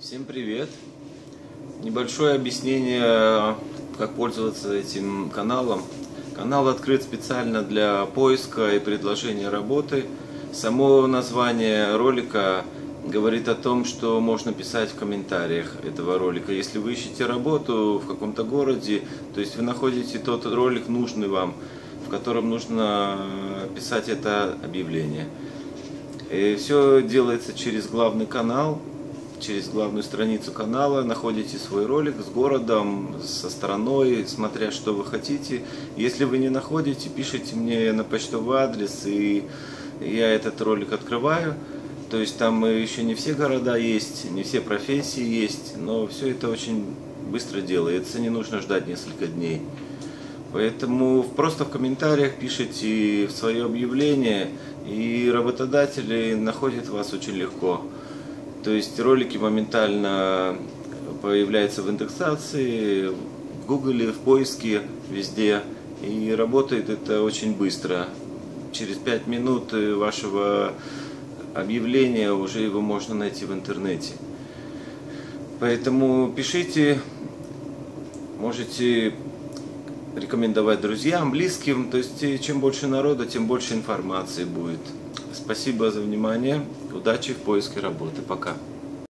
Всем привет! Небольшое объяснение, как пользоваться этим каналом. Канал открыт специально для поиска и предложения работы. Само название ролика говорит о том, что можно писать в комментариях этого ролика. Если вы ищете работу в каком-то городе, то есть вы находите тот ролик нужный вам, в котором нужно писать это объявление. И все делается через главный канал. Через главную страницу канала находите свой ролик с городом, со страной, смотря что вы хотите. Если вы не находите, пишите мне на почтовый адрес, и я этот ролик открываю. То есть там еще не все города есть, не все профессии есть, но все это очень быстро делается, не нужно ждать несколько дней. Поэтому просто в комментариях пишите свое объявление, и работодатели находят вас очень легко. То есть ролики моментально появляются в индексации, в Гугле, в поиске, везде. И работает это очень быстро. Через 5 минут вашего объявления уже его можно найти в интернете. Поэтому пишите, можете рекомендовать друзьям, близким. То есть чем больше народа, тем больше информации будет. Спасибо за внимание. Удачи в поиске работы. Пока.